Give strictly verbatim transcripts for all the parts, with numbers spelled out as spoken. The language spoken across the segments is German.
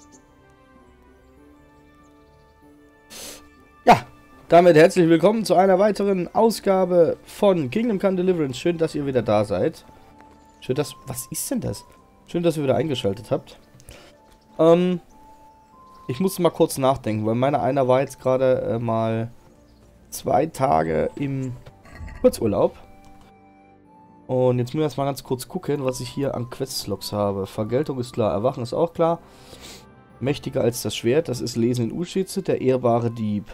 Ja, damit herzlich willkommen zu einer weiteren Ausgabe von Kingdom Come Deliverance. Schön, dass ihr wieder da seid. Schön, dass... Was ist denn das? Schön, dass ihr wieder eingeschaltet habt. Ähm... Ich musste mal kurz nachdenken, weil meine einer war jetzt gerade äh, mal zwei Tage im Kurzurlaub. Und jetzt müssen wir erstmal ganz kurz gucken, was ich hier an Questlogs habe. Vergeltung ist klar, Erwachen ist auch klar. Mächtiger als das Schwert, das ist Lesen in Uschitze, der ehrbare Dieb.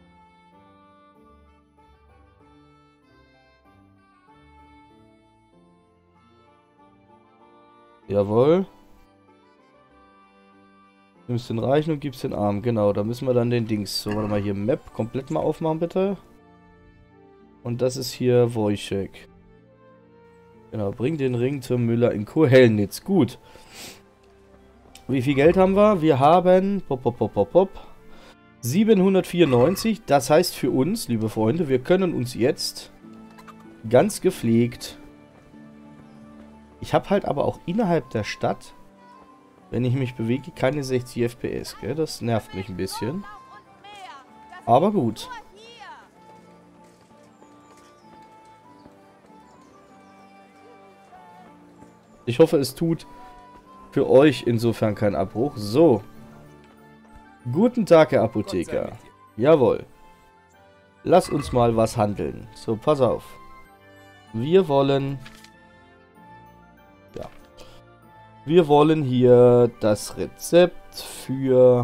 Jawohl. Nimmst den Reichen und gibst den Arm. Genau, da müssen wir dann den Dings. So, warte mal, hier Map komplett mal aufmachen, bitte. Und das ist hier Wojciech. Genau, bring den Ring zum Müller in Kohelnitz. Gut. Wie viel Geld haben wir? Wir haben pop, pop, pop, pop, pop, siebenhundertvierundneunzig. Das heißt für uns, liebe Freunde, wir können uns jetzt ganz gepflegt... Ich habe halt aber auch innerhalb der Stadt, wenn ich mich bewege, keine sechzig F P S, gell? Das nervt mich ein bisschen. Aber gut. Ich hoffe, es tut für euch insofern keinen Abbruch. So. Guten Tag, Herr Apotheker. Jawohl. Lass uns mal was handeln. So, pass auf. Wir wollen... Ja. Wir wollen hier das Rezept für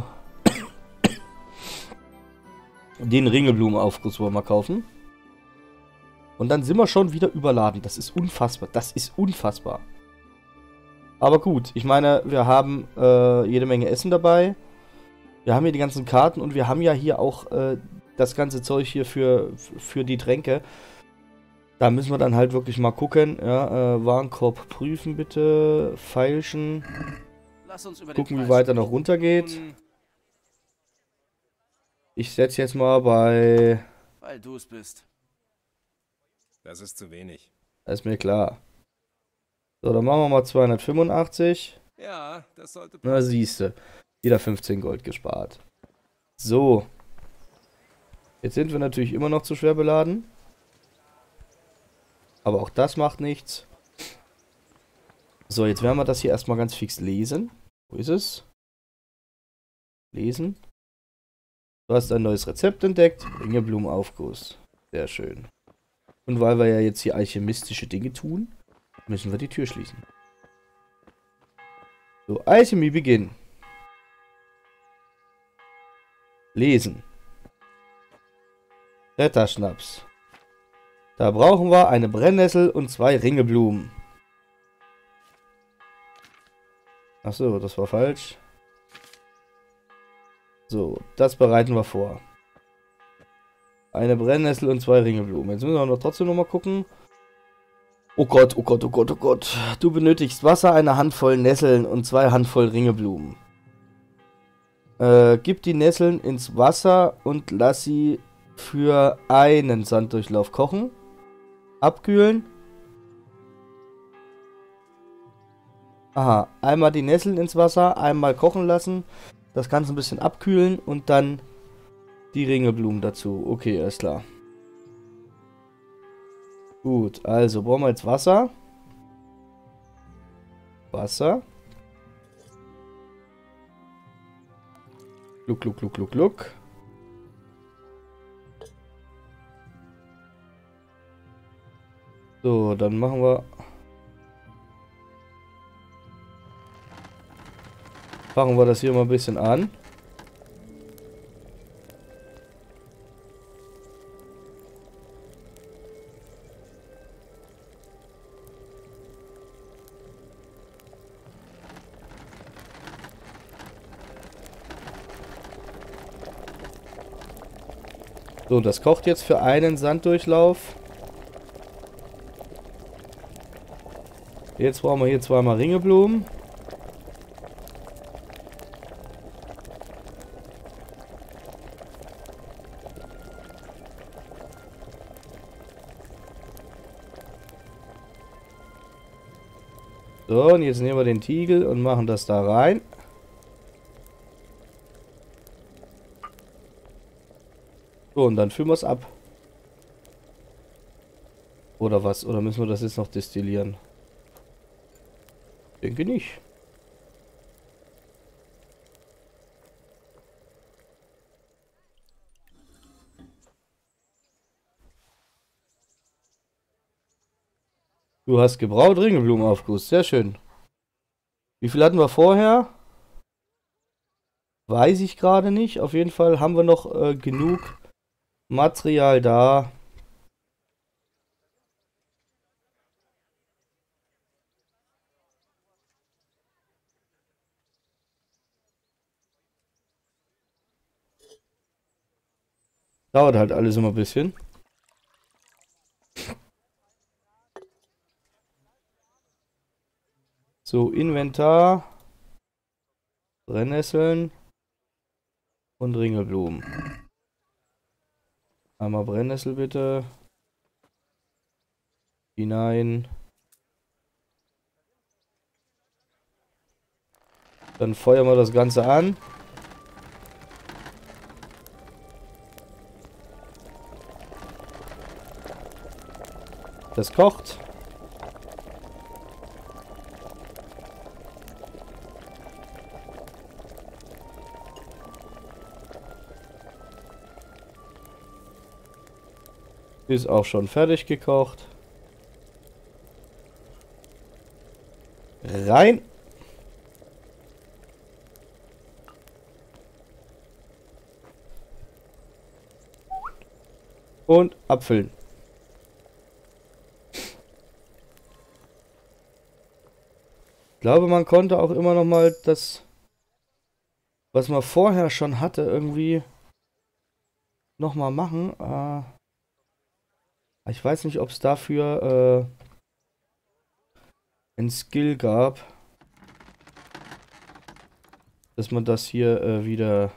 den Ringelblumenaufguss wollen wir kaufen. Und dann sind wir schon wieder überladen. Das ist unfassbar. Das ist unfassbar. Aber gut, ich meine, wir haben äh, jede Menge Essen dabei. Wir haben hier die ganzen Karten und wir haben ja hier auch äh, das ganze Zeug hier für, für die Tränke. Da müssen wir dann halt wirklich mal gucken. Ja, äh, Warenkorb prüfen bitte. Feilschen. Lass uns über gucken, wie weit er noch runter geht. Ich setze jetzt mal bei... Weil du es bist. Das ist zu wenig. Das ist mir klar. So, dann machen wir mal zweihundertfünfundachtzig. Ja, das sollte passen. Na, siehste. Wieder fünfzehn Gold gespart. So. Jetzt sind wir natürlich immer noch zu schwer beladen. Aber auch das macht nichts. So, jetzt werden wir das hier erstmal ganz fix lesen. Wo ist es? Lesen. Du hast ein neues Rezept entdeckt. Ringelblumenaufguss. Sehr schön. Und weil wir ja jetzt hier alchemistische Dinge tun, müssen wir die Tür schließen. So, Alchemie beginnen. Lesen. Retterschnaps. Da brauchen wir eine Brennnessel und zwei Ringelblumen. Achso, das war falsch. So, das bereiten wir vor. Eine Brennnessel und zwei Ringelblumen. Jetzt müssen wir noch trotzdem noch mal gucken. Oh Gott, oh Gott, oh Gott, oh Gott. Du benötigst Wasser, eine Handvoll Nesseln und zwei Handvoll Ringelblumen. Äh, gib die Nesseln ins Wasser und lass sie für einen Sanddurchlauf kochen. Abkühlen. Aha, einmal die Nesseln ins Wasser, einmal kochen lassen. Das Ganze ein bisschen abkühlen und dann die Ringelblumen dazu. Okay, alles klar. Gut, also brauchen wir jetzt Wasser. Wasser. Gluck, gluck, gluck, gluck, gluck. So, dann machen wir... Machen wir das hier mal ein bisschen an. So, das kocht jetzt für einen Sanddurchlauf. Jetzt brauchen wir hier zweimal Ringelblumen. So, und jetzt nehmen wir den Tiegel und machen das da rein. So, und dann füllen wir es ab. Oder was? Oder müssen wir das jetzt noch destillieren? Denke nicht. Du hast gebraut, Ringelblumenaufguss. Sehr schön. Wie viel hatten wir vorher? Weiß ich gerade nicht. Auf jeden Fall haben wir noch äh, genug Material da. Dauert halt alles immer ein bisschen. So, Inventar. Brennnesseln. Und Ringelblumen. Einmal Brennnessel bitte. Hinein. Dann feuern wir das Ganze an. Das kocht. Ist auch schon fertig gekocht. Rein. Und abfüllen. Ich glaube, man konnte auch immer noch mal das, was man vorher schon hatte, irgendwie noch mal machen. Äh, ich weiß nicht, ob es dafür äh, ein Skill gab, dass man das hier äh, wieder...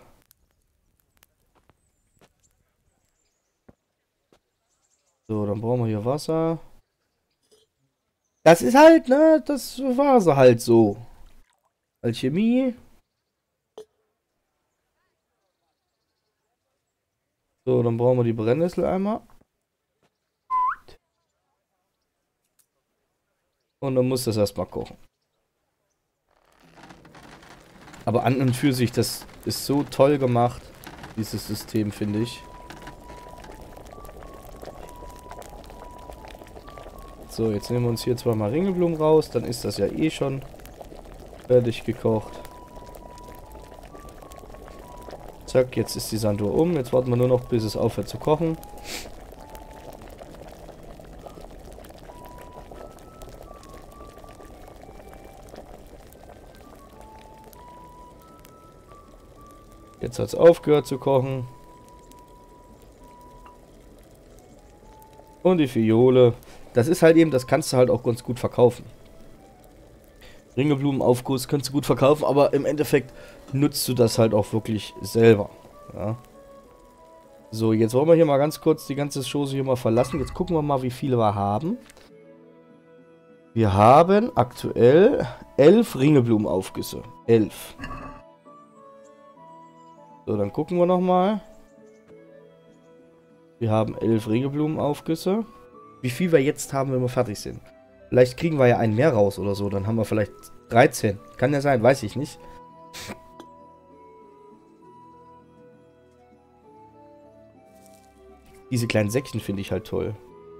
So, dann brauchen wir hier Wasser. Das ist halt, ne, das war sie halt so. Alchemie. So, dann brauchen wir die Brennnessel einmal. Und dann muss das erstmal kochen. Aber an und für sich, das ist so toll gemacht, dieses System, finde ich. So, jetzt nehmen wir uns hier zweimal Ringelblumen raus, dann ist das ja eh schon fertig gekocht. Zack, jetzt ist die Sanduhr um. Jetzt warten wir nur noch, bis es aufhört zu kochen. Jetzt hat es aufgehört zu kochen. Und die Fiole. Das ist halt eben, das kannst du halt auch ganz gut verkaufen. Ringelblumenaufguss kannst du gut verkaufen, aber im Endeffekt nutzt du das halt auch wirklich selber. Ja. So, jetzt wollen wir hier mal ganz kurz die ganze Chose hier mal verlassen. Jetzt gucken wir mal, wie viele wir haben. Wir haben aktuell elf Ringelblumenaufgüsse. Elf. So, dann gucken wir nochmal. Wir haben elf Ringelblumenaufgüsse. Wie viel wir jetzt haben, wenn wir fertig sind. Vielleicht kriegen wir ja einen mehr raus oder so. Dann haben wir vielleicht dreizehn. Kann ja sein, weiß ich nicht. Diese kleinen Säckchen finde ich halt toll.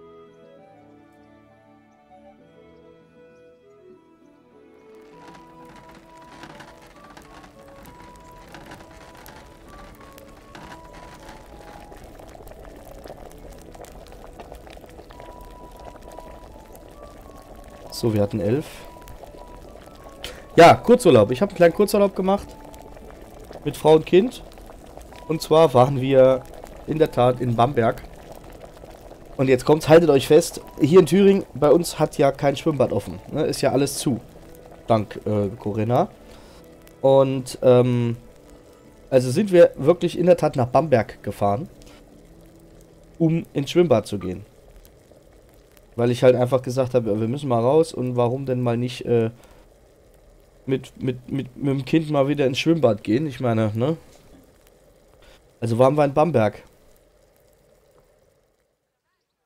So, wir hatten elf. Ja, Kurzurlaub. Ich habe einen kleinen Kurzurlaub gemacht. Mit Frau und Kind. Und zwar waren wir in der Tat in Bamberg. Und jetzt kommt's, haltet euch fest. Hier in Thüringen, bei uns hat ja kein Schwimmbad offen. Ne? Ist ja alles zu. Dank äh, Corinna. Und, ähm, also sind wir wirklich in der Tat nach Bamberg gefahren. Um ins Schwimmbad zu gehen. Weil ich halt einfach gesagt habe, wir müssen mal raus und warum denn mal nicht äh, mit, mit, mit, mit dem Kind mal wieder ins Schwimmbad gehen. Ich meine, ne? Also waren wir in Bamberg.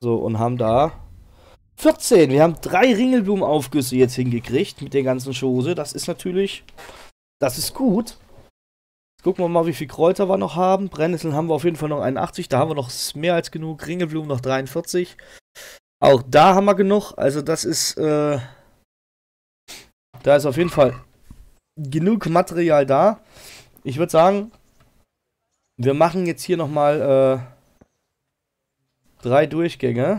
So, und haben da vierzehn. Wir haben drei Ringelblumenaufgüsse jetzt hingekriegt mit der ganzen Chose. Das ist natürlich, das ist gut. Jetzt gucken wir mal, wie viel Kräuter wir noch haben. Brennnesseln haben wir auf jeden Fall noch einundachtzig. Da haben wir noch mehr als genug. Ringelblumen noch dreiundvierzig. Auch da haben wir genug. Also das ist, äh, da ist auf jeden Fall genug Material da. Ich würde sagen, wir machen jetzt hier nochmal äh, drei Durchgänge.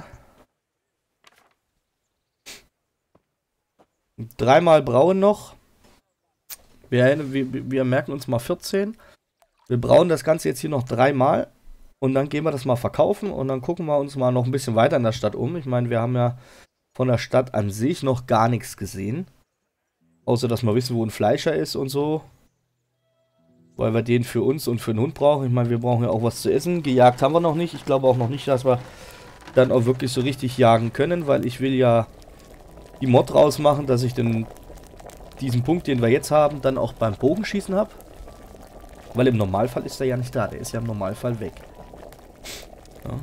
Dreimal brauen noch. Wir, wir, wir merken uns mal vierzehn. Wir brauen das Ganze jetzt hier noch dreimal. Und dann gehen wir das mal verkaufen. Und dann gucken wir uns mal noch ein bisschen weiter in der Stadt um. Ich meine, wir haben ja von der Stadt an sich noch gar nichts gesehen. Außer, dass wir wissen, wo ein Fleischer ist und so. Weil wir den für uns und für den Hund brauchen. Ich meine, wir brauchen ja auch was zu essen. Gejagt haben wir noch nicht. Ich glaube auch noch nicht, dass wir dann auch wirklich so richtig jagen können. Weil ich will ja die Mod rausmachen, dass ich den, diesen Punkt, den wir jetzt haben, dann auch beim Bogenschießen habe. Weil im Normalfall ist er ja nicht da. Der ist ja im Normalfall weg. Ja.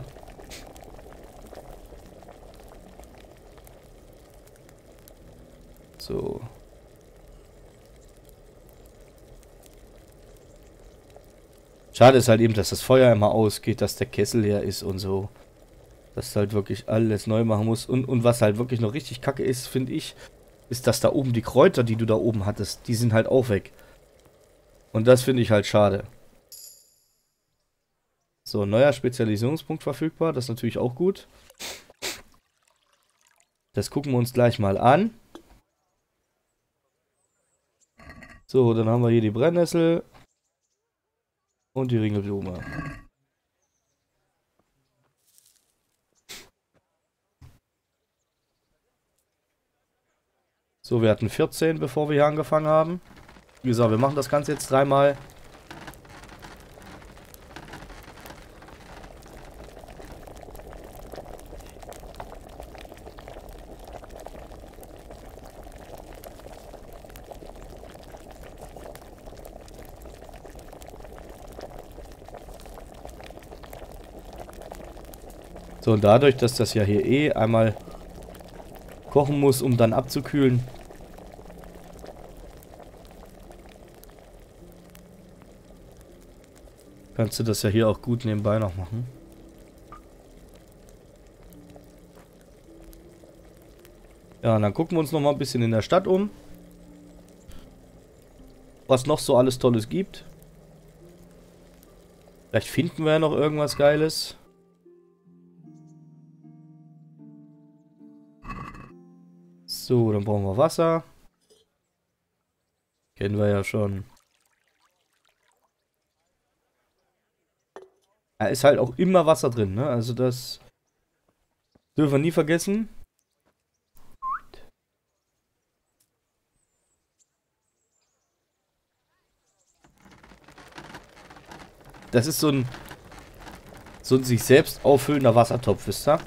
So. Schade ist halt eben, dass das Feuer immer ausgeht, dass der Kessel leer ist und so. Dass du halt wirklich alles neu machen musst. Und, und was halt wirklich noch richtig kacke ist, finde ich, ist, dass da oben die Kräuter, die du da oben hattest, die sind halt auch weg. Und das finde ich halt schade. So, neuer Spezialisierungspunkt verfügbar. Das ist natürlich auch gut. Das gucken wir uns gleich mal an. So, dann haben wir hier die Brennnessel. Und die Ringelblume. So, wir hatten vierzehn, bevor wir hier angefangen haben. Wie gesagt, wir machen das Ganze jetzt dreimal. So, und dadurch, dass das ja hier eh einmal kochen muss, um dann abzukühlen, kannst du das ja hier auch gut nebenbei noch machen. Ja, und dann gucken wir uns noch mal ein bisschen in der Stadt um. Was noch so alles Tolles gibt. Vielleicht finden wir ja noch irgendwas Geiles. So, dann brauchen wir Wasser. Kennen wir ja schon. Da ist halt auch immer Wasser drin, ne? Also das dürfen wir nie vergessen. Das ist so ein so ein sich selbst auffüllender Wassertopf, wisst ihr?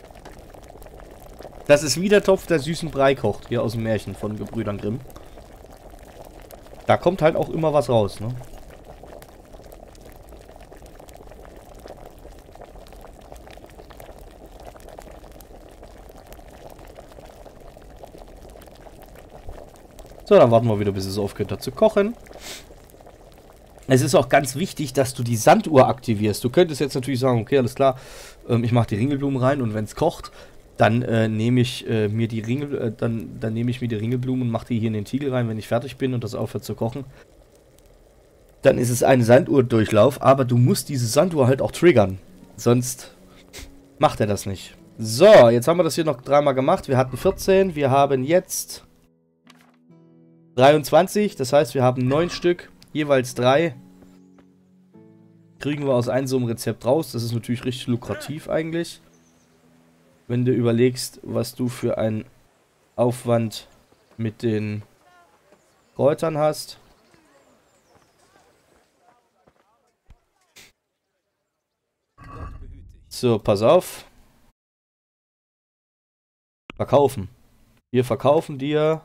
Das ist wie der Topf, der süßen Brei kocht, hier aus dem Märchen von Gebrüdern Grimm. Da kommt halt auch immer was raus, ne? So, dann warten wir wieder, bis es aufgehört hat zu kochen. Es ist auch ganz wichtig, dass du die Sanduhr aktivierst. Du könntest jetzt natürlich sagen, okay, alles klar, ähm, ich mache die Ringelblumen rein und wenn es kocht, dann äh, nehme ich äh, mir die Ringel, äh, dann, dann nehme ich mir die Ringelblumen und mache die hier in den Tiegel rein, wenn ich fertig bin und das aufhört zu kochen. Dann ist es ein Sanduhrdurchlauf, aber du musst diese Sanduhr halt auch triggern. Sonst macht er das nicht. So, jetzt haben wir das hier noch dreimal gemacht. Wir hatten vierzehn, wir haben jetzt dreiundzwanzig, das heißt, wir haben neun Stück, jeweils drei. Kriegen wir aus einem so einem Rezept raus. Das ist natürlich richtig lukrativ eigentlich. Wenn du überlegst, was du für einen Aufwand mit den Kräutern hast. So, pass auf. Verkaufen. Wir verkaufen dir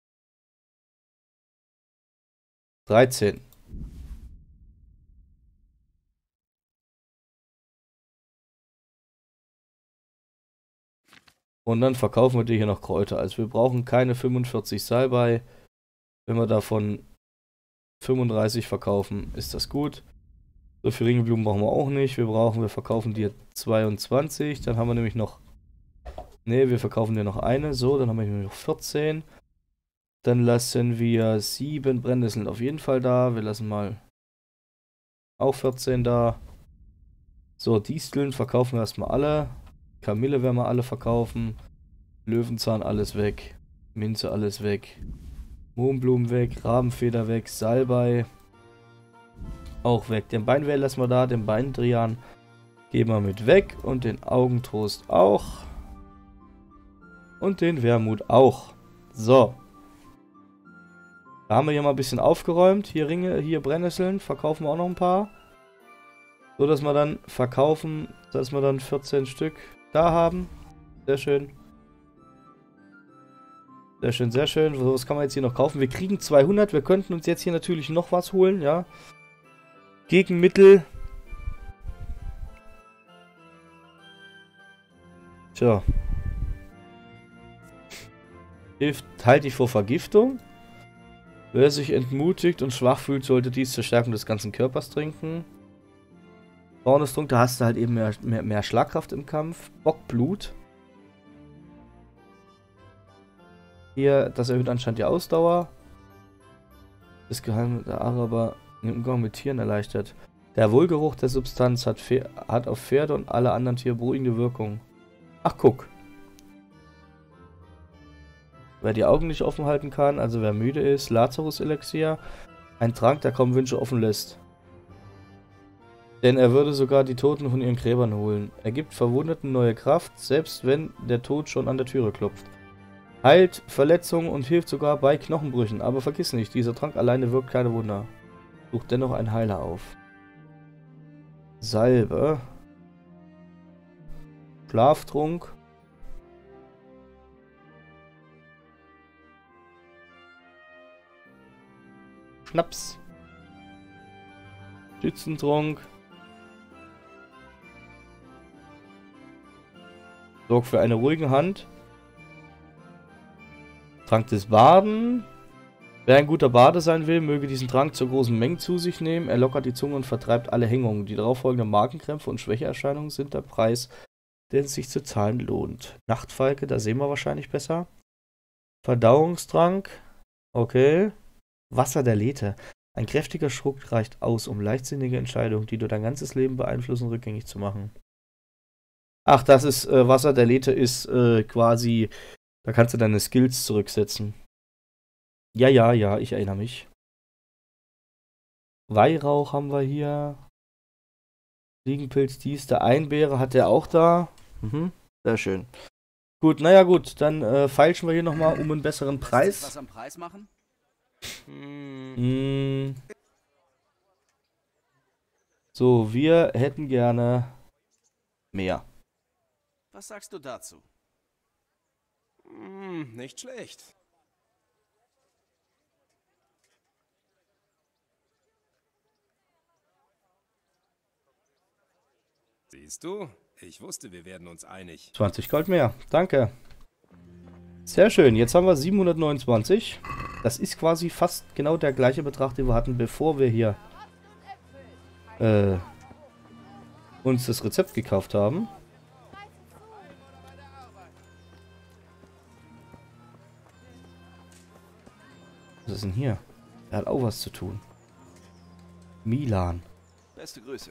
dreizehn. Und dann verkaufen wir dir hier noch Kräuter. Also wir brauchen keine fünfundvierzig Salbei. Wenn wir davon fünfunddreißig verkaufen, ist das gut. So viel Ringelblumen brauchen wir auch nicht. Wir brauchen, wir verkaufen dir zweiundzwanzig. Dann haben wir nämlich noch... Ne, wir verkaufen dir noch eine. So, dann haben wir hier noch vierzehn. Dann lassen wir sieben Brennnesseln auf jeden Fall da. Wir lassen mal auch vierzehn da. So, Disteln verkaufen wir erstmal alle. Kamille werden wir alle verkaufen. Löwenzahn alles weg. Minze alles weg. Mohnblumen weg. Rabenfeder weg. Salbei auch weg. Den Beinwehr lassen wir da. Den Beindrian geben wir mit weg. Und den Augentrost auch. Und den Wermut auch. So. Da haben wir hier mal ein bisschen aufgeräumt. Hier Ringe, hier Brennnesseln. Verkaufen wir auch noch ein paar. So, dass wir dann verkaufen, dass wir dann vierzehn Stück da haben. Sehr schön. Sehr schön, sehr schön. So, was kann man jetzt hier noch kaufen? Wir kriegen zweihundert. Wir könnten uns jetzt hier natürlich noch was holen, ja. Gegenmittel. Tja. Hilft, halte ich vor Vergiftung. Wer sich entmutigt und schwach fühlt, sollte dies zur Stärkung des ganzen Körpers trinken. Zornestrunk, da hast du halt eben mehr, mehr, mehr Schlagkraft im Kampf. Bockblut. Hier, das erhöht anscheinend die Ausdauer. Das Geheimnis der Araber im Umgang mit Tieren erleichtert. Der Wohlgeruch der Substanz hat, hat auf Pferde und alle anderen Tiere beruhigende Wirkung. Ach, guck. Wer die Augen nicht offen halten kann, also wer müde ist, Lazarus-Elixier. Ein Trank, der kaum Wünsche offen lässt. Denn er würde sogar die Toten von ihren Gräbern holen. Er gibt Verwundeten neue Kraft, selbst wenn der Tod schon an der Türe klopft. Heilt Verletzungen und hilft sogar bei Knochenbrüchen. Aber vergiss nicht, dieser Trank alleine wirkt keine Wunder. Sucht dennoch einen Heiler auf. Salbe. Schlaftrunk. Schnaps. Schützentrunk. Sorgt für eine ruhige Hand. Trank des Baden. Wer ein guter Bade sein will, möge diesen Trank zur großen Menge zu sich nehmen. Er lockert die Zunge und vertreibt alle Hängungen. Die darauffolgenden Magenkrämpfe und Schwächeerscheinungen sind der Preis, der es sich zu zahlen lohnt. Nachtfalke, da sehen wir wahrscheinlich besser. Verdauungstrank. Okay. Wasser der Lethe. Ein kräftiger Schluck reicht aus, um leichtsinnige Entscheidungen, die du dein ganzes Leben beeinflussen, rückgängig zu machen. Ach, das ist äh, Wasser der Lethe ist äh, quasi, da kannst du deine Skills zurücksetzen. Ja, ja, ja, ich erinnere mich. Weihrauch haben wir hier. Fliegenpilz, dies, der Einbeere hat der auch da. Mhm, sehr schön. Gut, naja gut, dann äh, feilschen wir hier nochmal um einen besseren Preis. Was am Preis machen? Hm. So, wir hätten gerne mehr. Was sagst du dazu? Hm, nicht schlecht. Siehst du? Ich wusste, wir werden uns einig. zwanzig Gold mehr. Danke. Sehr schön. Jetzt haben wir siebenhundertneunundzwanzig. Das ist quasi fast genau der gleiche Betrag, den wir hatten, bevor wir hier äh, uns das Rezept gekauft haben. Was ist denn hier? Er hat auch was zu tun. Milan. Beste Grüße.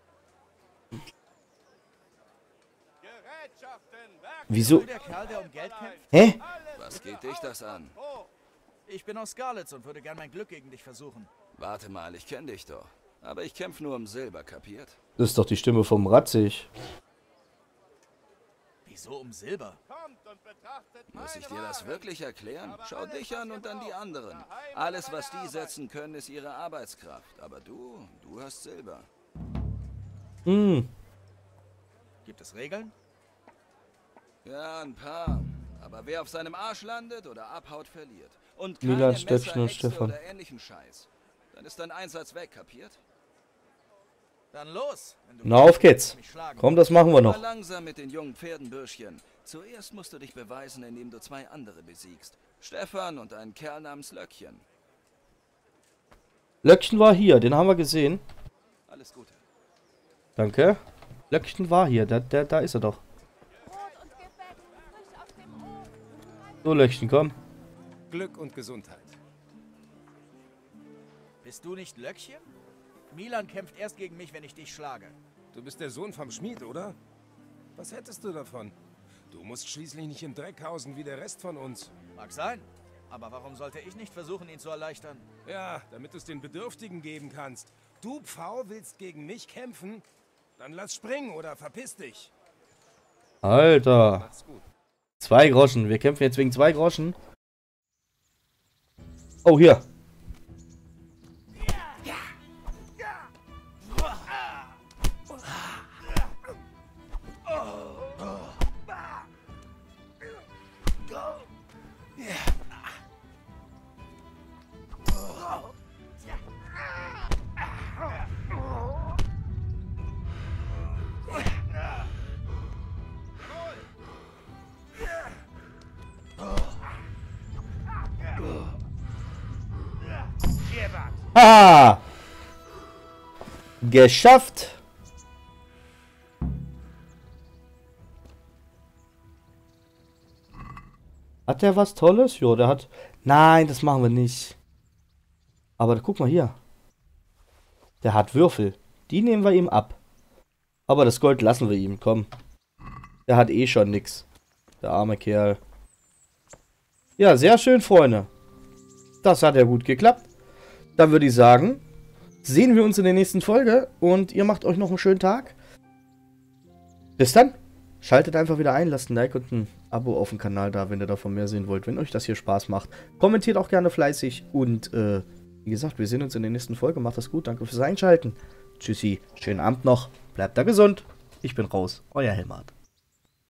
Wieso? Der Kerl, der um Geld kämpft? Hä? Was geht dich das an? Ich bin aus Scarlets und würde gern mein Glück gegen dich versuchen. Warte mal, ich kenne dich doch. Aber ich kämpfe nur um Silber, kapiert? Das ist doch die Stimme vom Ratzig. Wieso um Silber? Muss ich dir das wirklich erklären? Schau dich an und dann die anderen. Alles, was die setzen können, ist ihre Arbeitskraft. Aber du, du hast Silber. Hm. Gibt es Regeln? Ja, ein paar. Aber wer auf seinem Arsch landet oder abhaut, verliert. Und Milan, keine Stöckchen und Messer, Äxte Stefan. oder ähnlichen Scheiß. Dann ist dein Einsatz weg, kapiert? Dann los. Wenn du Na, auf geht's. mich schlagen Komm, das machen wir Mal noch. langsam mit den jungen Pferdenbürschchen. Zuerst musst du dich beweisen, indem du zwei andere besiegst. Stefan und einen Kerl namens Löckchen. Löckchen war hier, den haben wir gesehen. Alles Gute. Danke. Löckchen war hier, da, da, da ist er doch. So, Löckchen, komm. Glück und Gesundheit. Bist du nicht Löckchen? Milan kämpft erst gegen mich, wenn ich dich schlage. Du bist der Sohn vom Schmied, oder? Was hättest du davon? Du musst schließlich nicht im Dreck hausen wie der Rest von uns. Mag sein. Aber warum sollte ich nicht versuchen, ihn zu erleichtern? Ja, damit du es den Bedürftigen geben kannst. Du, Pfau, willst gegen mich kämpfen? Dann lass springen oder verpiss dich. Alter. Macht's gut. Zwei Groschen. Wir kämpfen jetzt wegen zwei Groschen. Oh, hier. Ah! Geschafft! Hat der was Tolles? Jo, der hat... Nein, das machen wir nicht. Aber guck mal hier. Der hat Würfel. Die nehmen wir ihm ab. Aber das Gold lassen wir ihm, komm. Der hat eh schon nix. Der arme Kerl. Ja, sehr schön, Freunde. Das hat ja gut geklappt. Dann würde ich sagen, sehen wir uns in der nächsten Folge und ihr macht euch noch einen schönen Tag. Bis dann. Schaltet einfach wieder ein, lasst ein Like und ein Abo auf dem Kanal da, wenn ihr davon mehr sehen wollt, wenn euch das hier Spaß macht. Kommentiert auch gerne fleißig und äh, wie gesagt, wir sehen uns in der nächsten Folge. Macht das gut, danke fürs Einschalten. Tschüssi, schönen Abend noch, bleibt da gesund. Ich bin raus, euer Helmut.